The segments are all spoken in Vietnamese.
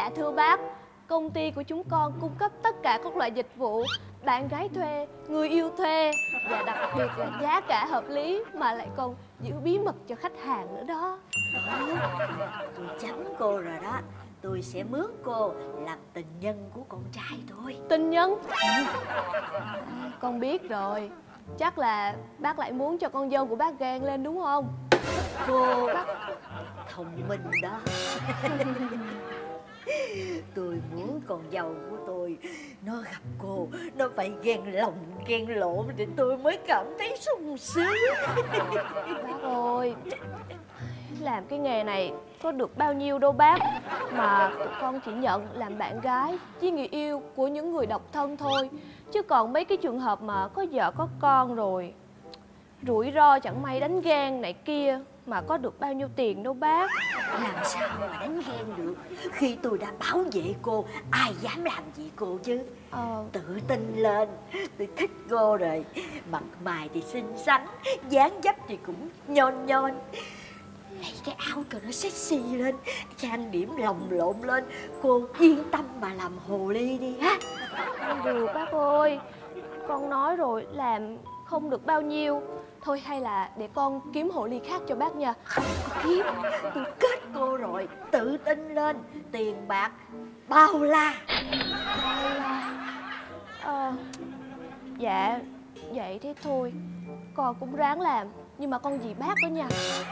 Dạ thưa bác, công ty của chúng con cung cấp tất cả các loại dịch vụ bạn gái thuê, người yêu thuê, và đặc biệt là giá cả hợp lý mà lại còn giữ bí mật cho khách hàng nữa đó. Tôi chấm cô rồi đó. Tôi sẽ mướn cô làm tình nhân của con trai tôi. Tình nhân? Con biết rồi. Chắc là bác lại muốn cho con dâu của bác ghen lên đúng không? Cô thông minh đó. Tôi muốn con dâu của tôi nó gặp cô, nó phải ghen lòng ghen lộn thì tôi mới cảm thấy sung sướng. Bác ơi, làm cái nghề này có được bao nhiêu đâu bác. Mà tụi con chỉ nhận làm bạn gái với người yêu của những người độc thân thôi. Chứ còn mấy cái trường hợp mà có vợ có con rồi, rủi ro chẳng may đánh ghen này kia mà có được bao nhiêu tiền đâu bác. Làm sao mà đánh ghen được khi tôi đã bảo vệ cô, ai dám làm gì cô chứ. Tự tin lên. Tôi thích cô rồi. Mặt mày thì xinh xắn, dáng dấp thì cũng nhon nhon. Lấy cái áo cho nó sexy lên, trang điểm lồng lộn lên, cô yên tâm mà làm hồ ly đi ha. Không được bác ơi, con nói rồi làm không được bao nhiêu. Thôi hay là để con kiếm hồ ly khác cho bác nha. Không có kiếm, tôi kết cô rồi. Tự tin lên, tiền bạc bao la. Dạ, vậy thế thôi. Con cũng ráng làm, nhưng mà con vì bác đó nha.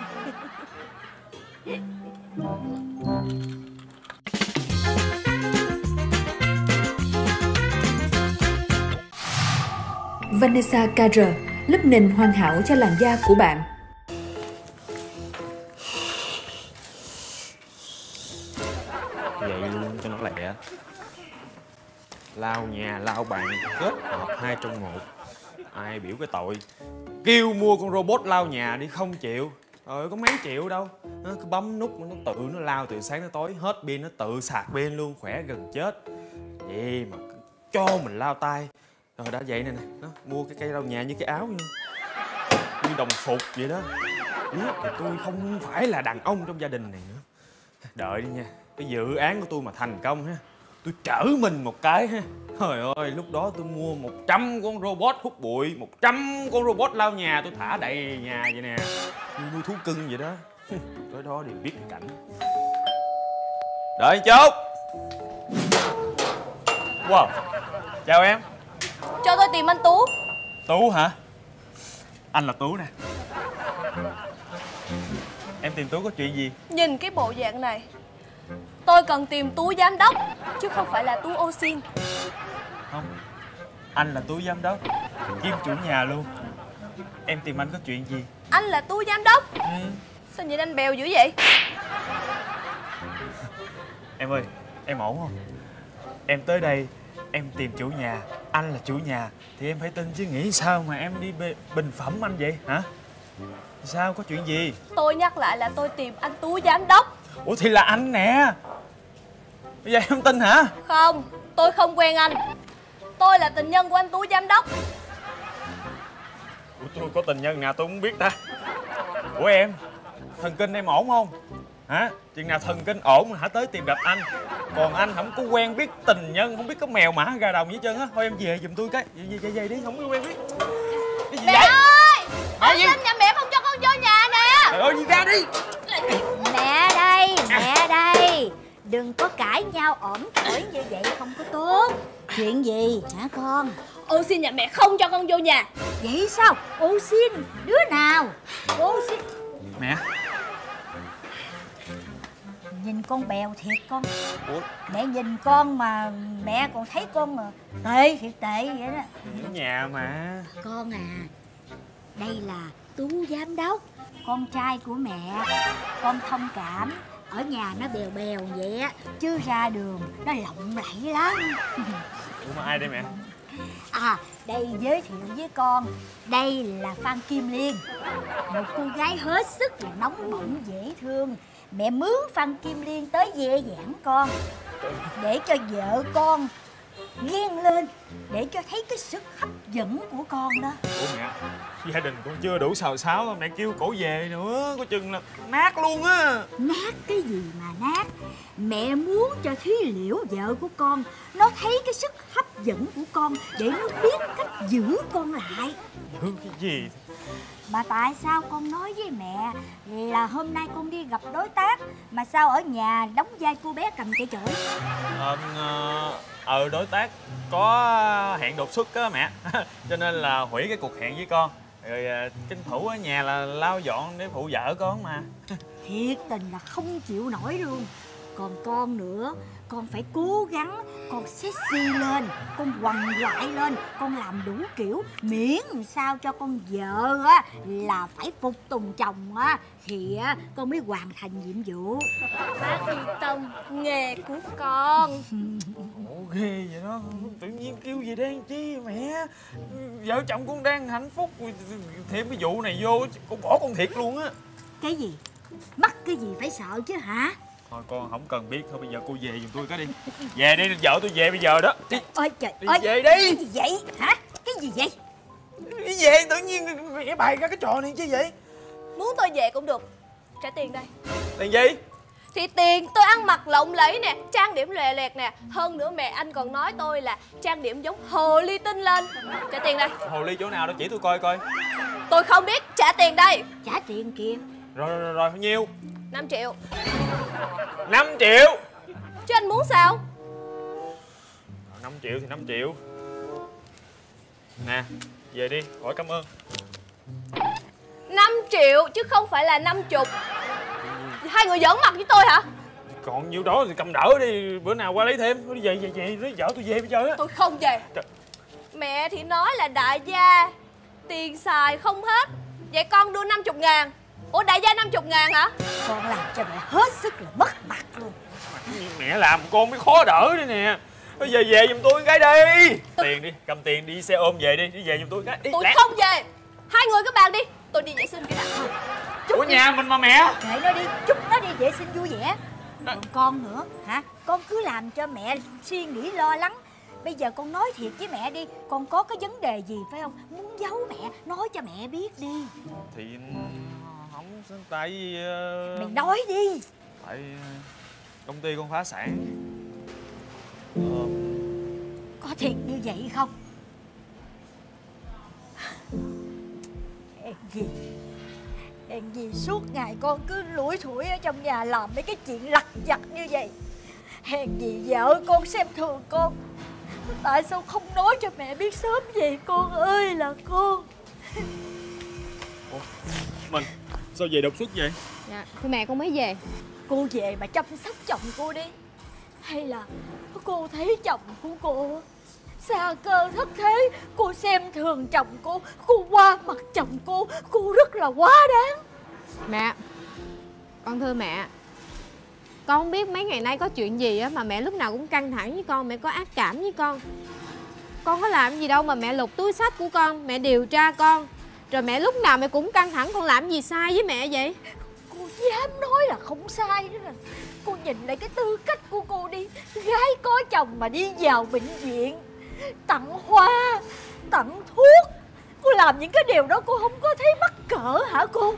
Vanessa KR, lớp nền hoàn hảo cho làn da của bạn. Vậy luôn cho nó lẹ. Lau nhà, lau bàn, kết hợp hai trong một. Ai biểu cái tội kêu mua con robot lau nhà đi không chịu. Có mấy triệu đâu. Nó cứ bấm nút nó tự nó lau từ sáng tới tối, hết pin nó tự sạc pin luôn, khỏe gần chết. Vậy mà cho mình lau tay. Rồi đã vậy nè, nó mua cái cây lau nhà như cái áo như đồng phục vậy đó. Biết là tôi không phải là đàn ông trong gia đình này nữa. Đợi đi nha, cái dự án của tôi mà thành công ha, tôi trở mình một cái ha. Trời ơi, lúc đó tôi mua 100 con robot hút bụi, 100 con robot lau nhà, tôi thả đầy nhà vậy nè, như nuôi thú cưng vậy đó. Tới đó đều biết cái cảnh. Đợi chút. Wow, chào em. Cho tôi tìm anh Tú. Tú hả? Anh là Tú nè. Em tìm Tú có chuyện gì? Nhìn cái bộ dạng này, tôi cần tìm Tú giám đốc, chứ không phải là Tú ô xin. Không, anh là Tú giám đốc, kiêm chủ nhà luôn. Em tìm anh có chuyện gì? Anh là Tú giám đốc? Sao nhìn anh bèo dữ vậy? Em ơi, em ổn không? Em tới đây, em tìm chủ nhà, anh là chủ nhà, thì em phải tin chứ, nghĩ sao mà em đi bình phẩm anh vậy hả? Sao, có chuyện gì? Tôi nhắc lại là tôi tìm anh Tú giám đốc. Ủa thì là anh nè. Bây giờ em không tin hả? Không, tôi không quen anh. Tôi là tình nhân của anh Tú giám đốc. Ủa tôi có tình nhân nào tôi không biết ta. Ủa em, thần kinh em ổn không? Hả? Chừng nào thần kinh ổn hả tới tìm gặp anh. Còn anh không có quen biết tình nhân, không biết có mèo mã gà đồng gì hết trơn á. Thôi em về giùm tôi cái dây đi, không có quen biết. Cái gì mẹ vậy? ơi! Mẹ gì? Xin nhà mẹ không cho con vô nhà nè. Trời ơi, đi ra đi. Mẹ đây. Đừng có cãi nhau ổn thổi như vậy không có tốt. Chuyện gì hả con? Ô xin nhà mẹ không cho con vô nhà. Vậy sao? Ô xin đứa nào? Ô xin. Mẹ. Nhìn con bèo thiệt con. Ủa? Mẹ nhìn con mà mẹ còn thấy con mà tệ thiệt tệ vậy đó. Ở nhà mà. Con à, đây là Tú giám đốc, con trai của mẹ. Con thông cảm, ở nhà nó bèo bèo vậy á, chứ ra đường nó lộng lẫy lắm. Ủa mà ai đây mẹ? À, đây giới thiệu với con, đây là Phan Kim Liên, một cô gái hết sức là nóng bỏng dễ thương. Mẹ mướn Phan Kim Liên tới ve vãn con, để cho vợ con ghen lên để cho thấy cái sức hấp dẫn của con đó. Ủa mẹ, gia đình con chưa đủ xào xáo đâu, mẹ kêu cổ về nữa, có chừng là nát luôn á. Nát cái gì mà nát. Mẹ muốn cho Thúy Liễu vợ của con nó thấy cái sức hấp dẫn của con để nó biết cách giữ con lại. Giữ cái gì? Mà tại sao con nói với mẹ là hôm nay con đi gặp đối tác mà sao ở nhà đóng vai cô bé cầm cây chổi? Đối tác có hẹn đột xuất á mẹ. Cho nên là hủy cái cuộc hẹn với con. Rồi tranh thủ ở nhà là lau dọn để phụ vợ con mà. Thiệt tình là không chịu nổi luôn. Còn con nữa, con phải cố gắng, con sexy lên, con quằn quại lên, con làm đủ kiểu, miễn làm sao cho con vợ á là phải phục tùng chồng á thì á con mới hoàn thành nhiệm vụ. Bác yên tâm, nghề của con. Ủa ghê vậy đó, tự nhiên kêu gì đang chi mẹ. Vợ chồng con đang hạnh phúc, thêm cái vụ này vô con bỏ con thiệt luôn á. Cái gì? Mắc cái gì phải sợ chứ hả? Thôi con không cần biết, thôi bây giờ cô về giùm tôi cái đi. Về đi, vợ tôi về bây giờ đó. Đi. Ôi trời Đi ơi, về đi. cái gì vậy hả? Cái gì vậy? Đi về tự nhiên mẹ bày ra cái trò này chứ vậy. Muốn tôi về cũng được. Trả tiền đây. Tiền gì? Thì tiền tôi ăn mặc lộng lẫy nè, trang điểm lòe loẹt nè. Hơn nữa mẹ anh còn nói tôi là trang điểm giống hồ ly tinh lên. Trả tiền đây. Hồ ly chỗ nào đó chỉ tôi coi coi. Tôi không biết, trả tiền đây. Trả tiền kìa. Rồi, bao nhiêu? 5 triệu. 5 triệu. Chứ anh muốn sao? 5 triệu thì 5 triệu. Nè, về đi, hỏi cảm ơn. 5 triệu chứ không phải là 50. Hai người giỡn mặt với tôi hả? Còn nhiêu đó thì cầm đỡ đi, bữa nào qua lấy thêm. Thôi đi về, lấy vợ tôi về bây giờ á. Tôi không về. Trời. Mẹ thì nói là đại gia, tiền xài không hết. Vậy con đưa 50.000. Ủa đại gia 50.000 hả? Con làm cho mẹ hết sức là mất mặt luôn. Mẹ làm con mới khó đỡ đây nè. Bây giờ về giùm tôi cái đi. Tiền đi, cầm tiền đi xe ôm về đi, đi về giùm tôi cái. Đi, Tôi lẹ. không về. Hai người các bạn đi. Tôi đi vệ sinh cái nào. Của nhà mình mà mẹ. Kệ nó đi, chúc nó đi vệ sinh vui vẻ. Còn con nữa hả? Con cứ làm cho mẹ suy nghĩ lo lắng. Bây giờ con nói thiệt với mẹ đi, con có cái vấn đề gì phải không? Muốn giấu mẹ, nói cho mẹ biết đi. Thì không, tại vì Mày nói đi. tại công ty con phá sản. Có thiệt như vậy không? Hèn gì suốt ngày con cứ lủi thủi ở trong nhà làm mấy cái chuyện lặt vặt như vậy. Hèn gì vợ con xem thường con. Tại sao không nói cho mẹ biết sớm vậy con ơi là con. Ủa, mình sao về đột xuất vậy? Dạ, thưa mẹ con mới về. Cô về mà chăm sóc chồng cô đi. Hay là cô thấy chồng của cô xa cơ thất thế, cô xem thường chồng cô qua mặt chồng cô rất là quá đáng. Mẹ, con thưa mẹ, con không biết mấy ngày nay có chuyện gì á mà mẹ lúc nào cũng căng thẳng với con, mẹ có ác cảm với con. Con có làm gì đâu mà mẹ lục túi xách của con, mẹ điều tra con. Rồi mẹ lúc nào mẹ cũng căng thẳng, con làm gì sai với mẹ vậy? Cô dám nói là không sai nữa nè. Cô nhìn lại cái tư cách của cô đi. Gái có chồng mà đi vào bệnh viện, tặng hoa, tặng thuốc. Cô làm những cái điều đó cô không có thấy mắc cỡ hả cô?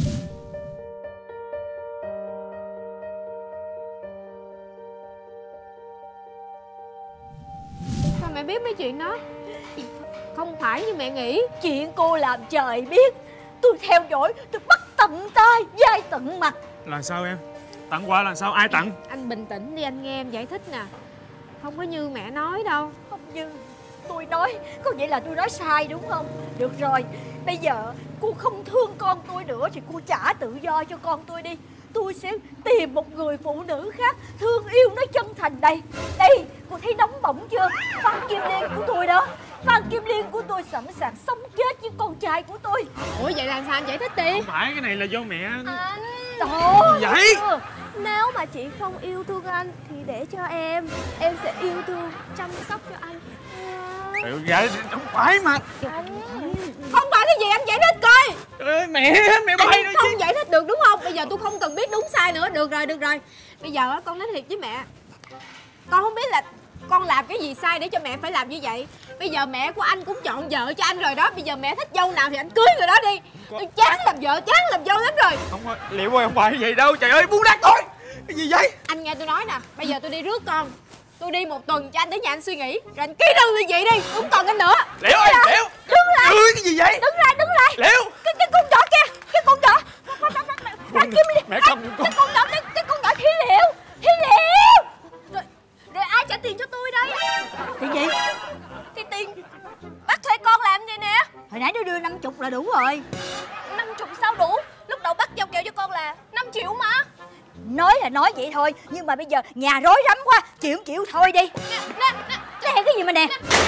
Sao mẹ biết mấy chuyện đó? Không phải như mẹ nghĩ. Chuyện cô làm trời biết. Tôi theo dõi, tôi bắt tận tay, vai tận mặt. Là sao em? Tặng quà là sao? Ai tặng? Anh bình tĩnh đi, anh nghe em giải thích nè. Không có như mẹ nói đâu. Không như tôi nói, có nghĩa là tôi nói sai đúng không? Được rồi, bây giờ cô không thương con tôi nữa thì cô trả tự do cho con tôi đi. Tôi sẽ tìm một người phụ nữ khác thương yêu nó chân thành đây. Đây, cô thấy nóng bỏng chưa? Phan Kim Liên của tôi đó. Phan Kim Liên của tôi sẵn sàng sống chết với con trai của tôi. Ủa vậy làm sao anh giải thích đi? Không phải, cái này là do mẹ. Anh, Trời vậy? nếu mà chị không yêu thương anh thì để cho em sẽ yêu thương, chăm sóc cho anh. Dạ, không phải mà. Anh Không phải cái gì anh giải thích coi. Ê, mẹ bay Anh không giải thích được đúng không? Bây giờ tôi không cần biết đúng sai nữa. Được rồi. Bây giờ con nói thiệt với mẹ. Con không biết là Con làm cái gì sai để cho mẹ phải làm như vậy? Bây giờ mẹ của anh cũng chọn vợ cho anh rồi đó. Bây giờ mẹ thích dâu nào thì anh cưới người đó đi. Tôi chán làm vợ, chán làm dâu lắm rồi. Không ơi, Liệu ơi, không phải vậy đâu. Trời ơi, buông đắt thôi. Cái gì vậy? Anh nghe tôi nói nè, bây giờ tôi đi rước con. Tôi đi 1 tuần cho anh tới nhà anh suy nghĩ. Rồi anh ký đơn ly dị đi, không còn anh nữa. Liệu ơi, Liệu. Đứng lại. Cái gì vậy? Đứng lại, đứng lại. Liệu. Cái con nhỏ kia, cái con nhỏ. Ra kiếm đi. Mẹ không được con. Cái con nhỏ, cái con nhỏ Thi Liệu. Thi Liệu. Rồi ai trả tiền cho tôi đây? Tiền gì? Thì tiền bác thuê con làm vậy nè. Hồi nãy nó đưa 50 là đủ rồi. 50 sao đủ? Lúc đầu bác giao kèo cho con là 5 triệu mà. Nói là nói vậy thôi, nhưng mà bây giờ nhà rối rắm quá, chịu không chịu thôi đi. Nè, Nè cái gì mà nè.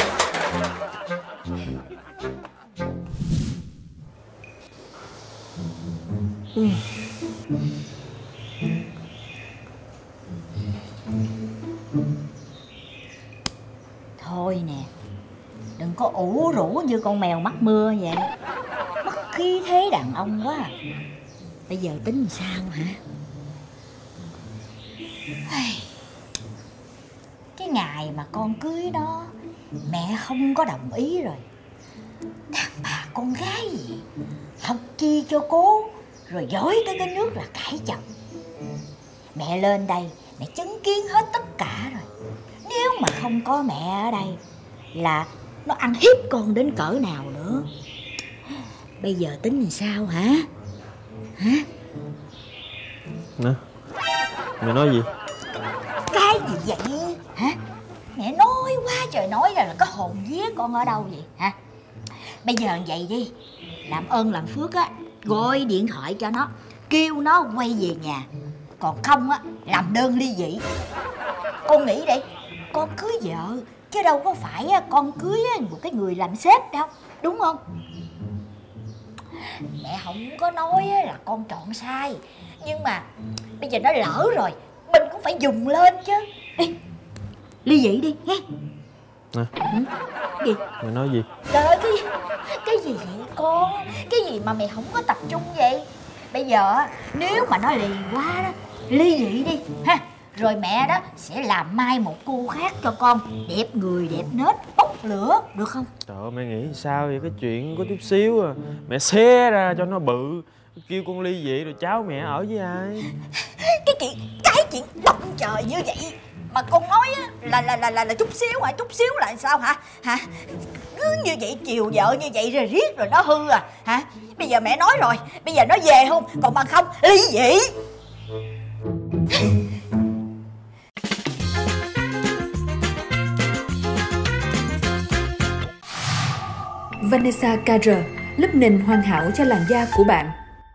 Thôi nè, đừng có ủ rũ như con mèo mắc mưa vậy. Mất khí thế đàn ông quá à. Bây giờ tính sao hả? Cái ngày mà con cưới nó, mẹ không có đồng ý rồi. Đàn bà con gái gì học chi cho cố, rồi dối tới cái nước là cãi chồng. Mẹ lên đây, mẹ chứng kiến hết tất cả rồi. Nếu mà không có mẹ ở đây là nó ăn hiếp con đến cỡ nào nữa. Bây giờ tính làm sao hả? Hả? Nè, mẹ nói gì? Cái gì vậy hả? Mẹ nói quá trời nói là có hồn vía con ở đâu vậy hả? Bây giờ vậy đi, làm ơn làm phước á, gọi điện thoại cho nó, kêu nó quay về nhà. Còn không á, làm đơn ly dị. Con nghĩ đi, con cưới vợ chứ đâu có phải con cưới một cái người làm sếp đâu, đúng không? Mẹ không có nói là con chọn sai, nhưng mà bây giờ nó lỡ rồi, mình cũng phải dùng lên chứ. Đi, ly dị đi nghe. Nè. Gì? Mẹ nói gì? Trời ơi, cái gì vậy con? Cái gì mà mày không có tập trung vậy? Bây giờ nếu mà nó lì quá đó, ly dị đi ha. Rồi mẹ đó sẽ làm mai một cô khác cho con, đẹp người đẹp nết, bốc lửa, được không? Trời ơi, mẹ nghĩ sao vậy? Cái chuyện có chút xíu à. Mẹ xé ra cho nó bự, kêu con ly dị rồi cháu mẹ ở với ai? Cái chuyện động trời như vậy mà con nói là chút xíu hả? Chút xíu là sao hả? Hả? Cứ như vậy chiều vợ như vậy rồi riết rồi nó hư à hả? Bây giờ mẹ nói rồi, bây giờ nó về không? Còn bằng không ly dị. Vanessa Carter, lớp nền hoàn hảo cho làn da của bạn.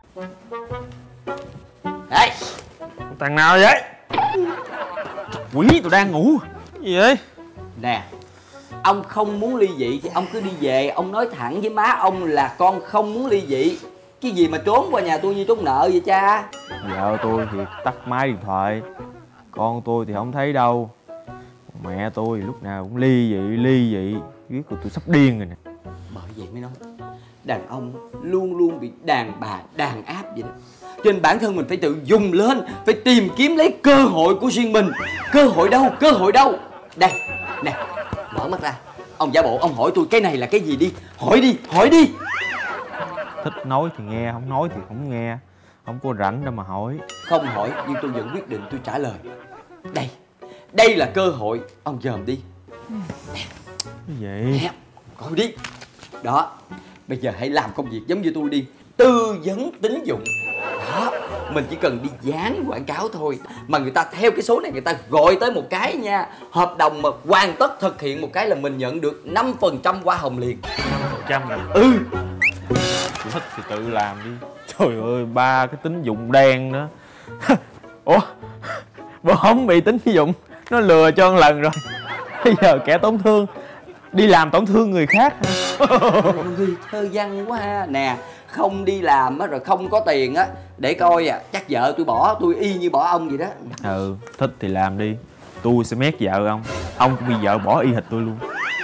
Ê, Thằng nào vậy? Quỷ, tôi đang ngủ. Cái gì vậy? nè, ông không muốn ly dị thì ông cứ đi về. Ông nói thẳng với má ông là con không muốn ly dị. Cái gì mà trốn qua nhà tôi như trốn nợ vậy cha? Vợ tôi thì tắt máy điện thoại, con tôi thì không thấy đâu. Mẹ tôi lúc nào cũng ly dị. Riết rồi tôi sắp điên rồi nè. Bởi vậy mới nói đàn ông luôn luôn bị đàn bà đàn áp vậy đó. Cho nên bản thân mình phải tự dùng lên, phải tìm kiếm lấy cơ hội của riêng mình. Cơ hội đâu? Cơ hội đâu? Đây, nè, mở mắt ra. Ông giả bộ, ông hỏi tôi cái này là cái gì đi. Hỏi đi, hỏi đi. Thích nói thì nghe, không nói thì không nghe. Không có rảnh đâu mà hỏi. Không hỏi nhưng tôi vẫn quyết định tôi trả lời. Đây là cơ hội. Ông dòm đi. Cái gì? Nè, coi đi. Đó, bây giờ hãy làm công việc giống như tôi đi. Tư vấn tín dụng. Đó, mình chỉ cần đi dán quảng cáo thôi mà người ta theo cái số này người ta gọi tới một cái nha. Hợp đồng mà hoàn tất thực hiện một cái là mình nhận được 5% hoa hồng liền. 100 rồi. Ừ. Tôi thích thì tự làm đi. Trời ơi, ba cái tín dụng đen nữa. Ủa, bộ không bị tín dụng nó lừa cho một lần rồi. Bây giờ kẻ tổn thương đi làm tổn thương người khác hả? Ôi, thơ văn quá ha. Nè, không đi làm á rồi không có tiền á, để coi à, chắc vợ tôi bỏ tôi y như bỏ ông vậy đó. Ừ, thích thì làm đi. Tôi sẽ mét vợ ông cũng bị vợ bỏ y hệt tôi luôn.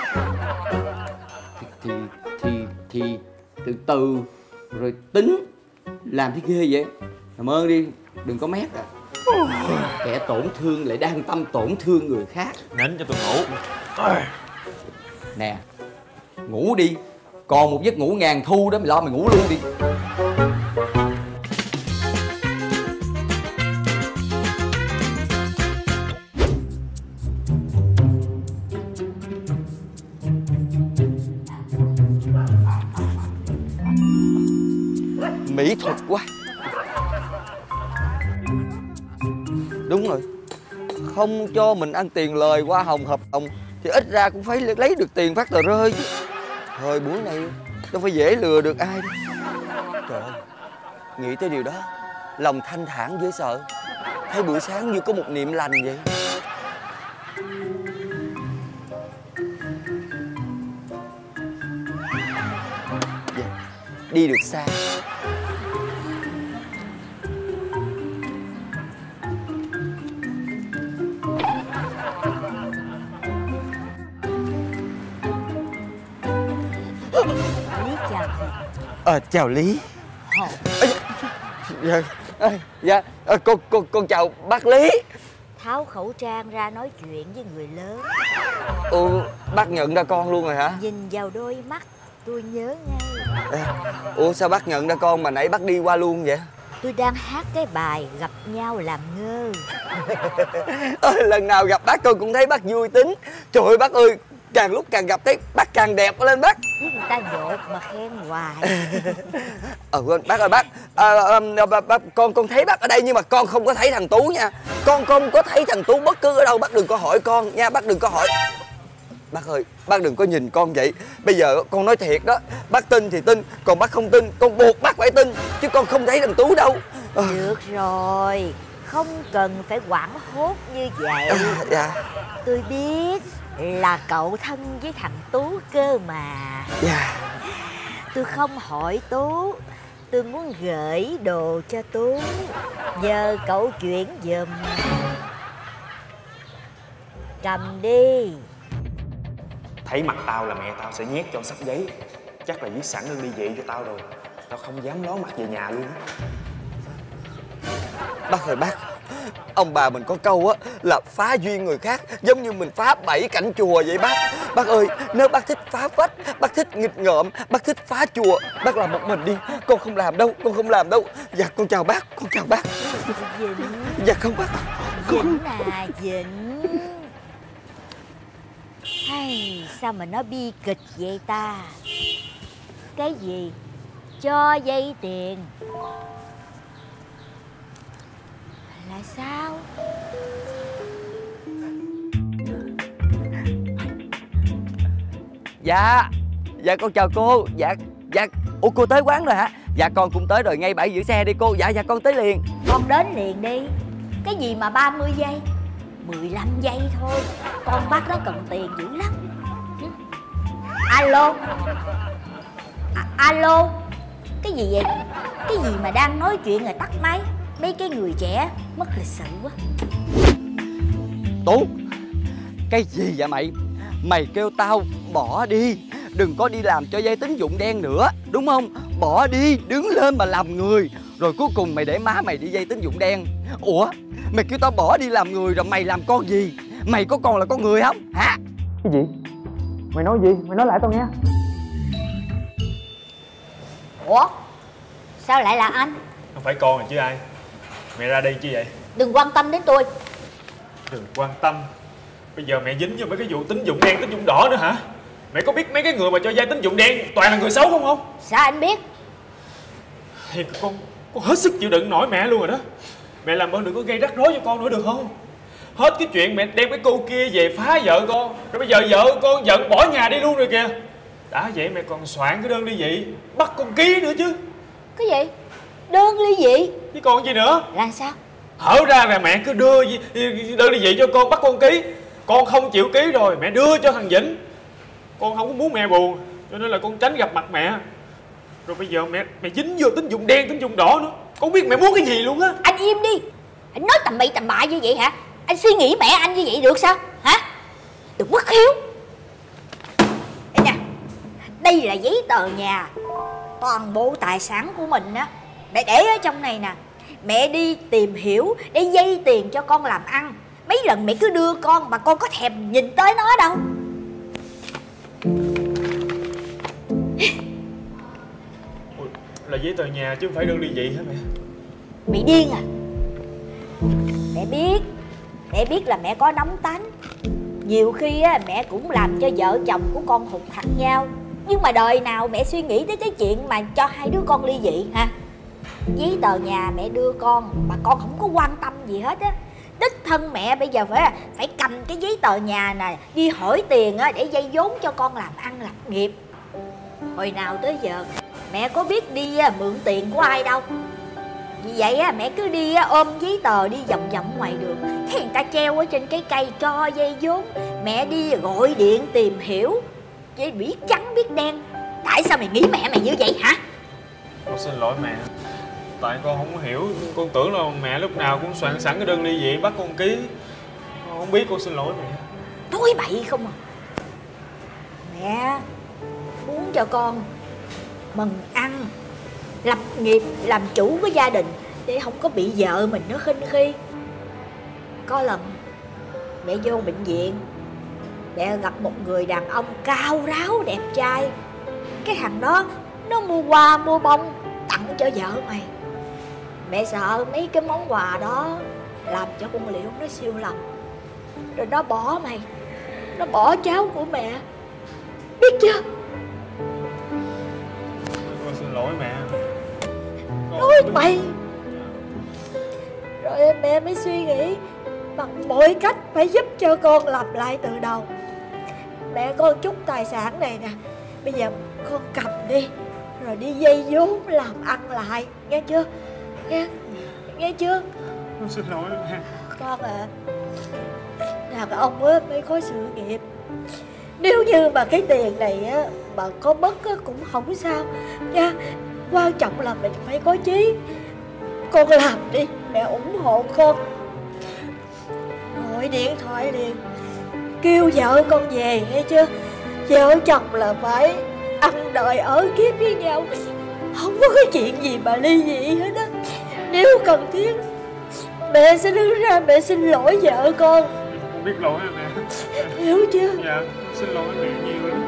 Thì từ từ rồi tính. Làm thấy ghê vậy. Làm ơn đi, đừng có mét à. Kẻ tổn thương lại đang tâm tổn thương người khác. Nín cho tôi ngủ. Nè, ngủ đi. Còn một giấc ngủ ngàn thu đó, mày lo mày ngủ luôn đi. Mỹ thuật quá. Đúng rồi, không cho mình ăn tiền lời hoa hồng hợp đồng thì ít ra cũng phải lấy được tiền phát tờ rơi chứ. Thời buổi này đâu phải dễ lừa được ai đâu. Trời ơi, nghĩ tới điều đó lòng thanh thản dễ sợ. Thấy buổi sáng như có một niệm lành vậy. Đi được xa. Lý chào. Chào Lý. Hồn. Dạ, con chào bác Lý. Tháo khẩu trang ra nói chuyện với người lớn. Bác nhận ra con luôn rồi hả? Nhìn vào đôi mắt tôi nhớ ngay. Sao bác nhận ra con mà nãy bác đi qua luôn vậy? Tôi đang hát cái bài gặp nhau làm ngơ. Lần nào gặp bác tôi cũng thấy bác vui tính. Trời ơi bác ơi, càng lúc càng gặp thấy bác càng đẹp lên bác. Biết người ta nhột mà khen hoài. Quên bác ơi bác, con thấy bác ở đây nhưng mà con không có thấy thằng Tú nha. Con không có thấy thằng Tú bất cứ ở đâu. Bác đừng có hỏi con nha, bác đừng có hỏi. Bác ơi, bác đừng có nhìn con vậy. Bây giờ con nói thiệt đó, bác tin thì tin, còn bác không tin con buộc bác phải tin. Chứ con không thấy thằng Tú đâu. Được rồi, không cần phải hoảng hốt như vậy. Dạ. Tôi biết là cậu thân với thằng Tú cơ mà. Dạ. Tôi không hỏi Tú, tôi muốn gửi đồ cho Tú. Nhờ cậu chuyển giùm. Cầm đi. Thấy mặt tao là mẹ tao sẽ nhét cho sắp giấy. Chắc là viết sẵn đơn ly dị cho tao rồi. Tao không dám ló mặt về nhà luôn. Bác ơi bác, ông bà mình có câu á là phá duyên người khác giống như mình phá bẫy cảnh chùa vậy bác. Bác ơi, nếu bác thích phá vách, bác thích nghịch ngợm, bác thích phá chùa, bác làm một mình đi. Con không làm đâu, con không làm đâu. Dạ con chào bác, con chào bác. Vịnh. Dạ không bác. Vịnh à Vịnh. Hay sao mà nó bi kịch vậy ta? Cái gì? Cho vay tiền là sao? Dạ con chào cô. Dạ ủa cô tới quán rồi hả? Dạ con cũng tới rồi, ngay bãi giữ xe đi cô. Dạ con tới liền. Con đến liền đi. Cái gì mà 30 giây 15 giây thôi. Con bác nó cần tiền dữ lắm. Alo. Alo. Cái gì vậy? Cái gì mà đang nói chuyện rồi tắt máy? Mấy cái người trẻ mất lịch sự quá. Tú, cái gì vậy mày? Mày kêu tao bỏ đi, đừng có đi làm cho vay tín dụng đen nữa, đúng không? Bỏ đi, đứng lên mà làm người. Rồi cuối cùng mày để má mày đi vay tín dụng đen. Ủa, mày kêu tao bỏ đi làm người rồi mày làm con gì? Mày có còn là con người không, hả? Cái gì? Mày nói gì? Mày nói lại tao nghe. Ủa? Sao lại là anh? Không phải con rồi chứ ai. Mẹ ra đây chi vậy? Đừng quan tâm đến tôi. Đừng quan tâm. Bây giờ mẹ dính vô mấy cái vụ tín dụng đen, tín dụng đỏ nữa hả? Mẹ có biết mấy cái người mà cho vay tín dụng đen toàn là người xấu không? Sao anh biết? Thì con hết sức chịu đựng nổi mẹ luôn rồi đó. Mẹ làm ơn đừng có gây rắc rối cho con nữa được không? Hết cái chuyện mẹ đem cái cô kia về phá vợ con, rồi bây giờ vợ con giận bỏ nhà đi luôn rồi kìa. Đã vậy mẹ còn soạn cái đơn ly dị, bắt con ký nữa chứ. Cái gì? Đơn ly dị? Chứ còn gì nữa? Là sao? Hở ra là mẹ cứ đưa đơn ly dị cho con, bắt con ký. Con không chịu ký rồi mẹ đưa cho thằng Vĩnh. Con không có muốn mẹ buồn, cho nên là con tránh gặp mặt mẹ. Rồi bây giờ mẹ dính vô tín dụng đen, tín dụng đỏ nữa. Con không biết mẹ muốn cái gì luôn á. Anh im đi. Anh nói tầm bậy tầm bạ như vậy hả? Anh suy nghĩ mẹ anh như vậy được sao? Hả? Đừng bất hiếu. Đây nè, đây là giấy tờ nhà. Toàn bộ tài sản của mình á mẹ để ở trong này nè. mẹ đi tìm hiểu để vay tiền cho con làm ăn. Mấy lần mẹ cứ đưa con mà con có thèm nhìn tới nó đâu. Ủa, là giấy tờ nhà chứ không phải đơn ly dị hả mẹ? Mày điên à? Mẹ biết là mẹ có nóng tánh. Nhiều khi á, mẹ cũng làm cho vợ chồng của con hụt hẳn nhau. Nhưng mà đời nào mẹ suy nghĩ tới cái chuyện mà cho hai đứa con ly dị hả? Giấy tờ nhà mẹ đưa con mà con không có quan tâm gì hết á. Đích thân mẹ bây giờ phải cầm cái giấy tờ nhà này đi hỏi tiền á, để vay vốn cho con làm ăn lập nghiệp. Hồi nào tới giờ mẹ có biết đi mượn tiền của ai đâu. Vì vậy á, mẹ cứ đi ôm giấy tờ đi vòng vòng ngoài đường, thấy người ta treo ở trên cái cây cho vay vốn, mẹ đi gọi điện tìm hiểu, chứ biết trắng biết đen. Tại sao mày nghĩ mẹ mày như vậy hả? Con xin lỗi mẹ. Tại con không hiểu, con tưởng là mẹ lúc nào cũng soạn sẵn cái đơn ly dị bắt con ký. Con không biết, con xin lỗi mẹ. Nói bậy không à. Mẹ muốn cho con mừng ăn, lập nghiệp, làm chủ của gia đình, để không có bị vợ mình nó khinh khi. Có lần mẹ vô bệnh viện, mẹ gặp một người đàn ông cao ráo đẹp trai. Cái thằng đó nó mua hoa mua bông tặng cho vợ mày. Mẹ sợ mấy cái món quà đó làm cho con Liễu nó siêu lòng, rồi nó bỏ mày, nó bỏ cháu của mẹ, biết chưa? Con xin lỗi mẹ. Nói mày. Rồi mẹ mới suy nghĩ bằng mọi cách phải giúp cho con làm lại từ đầu. Mẹ có chút tài sản này nè, bây giờ con cầm đi, rồi đi vay vốn làm ăn lại, nghe chưa? Nghe chưa? Con xin lỗi mẹ. Con à, đàn ông á mới có sự nghiệp. Nếu như mà cái tiền này á mà có mất á cũng không sao nha. Quan trọng là mình phải có chí. Con làm đi, mẹ ủng hộ con. Gọi điện thoại liền, kêu vợ con về, nghe chưa? Vợ chồng là phải ăn đời ở kiếp với nhau, không có cái chuyện gì mà ly dị hết á. Nếu cần thiết mẹ sẽ đứng ra mẹ xin lỗi vợ con. Con biết lỗi rồi mẹ. Hiểu chưa? Dạ, xin lỗi mẹ nhiều lắm.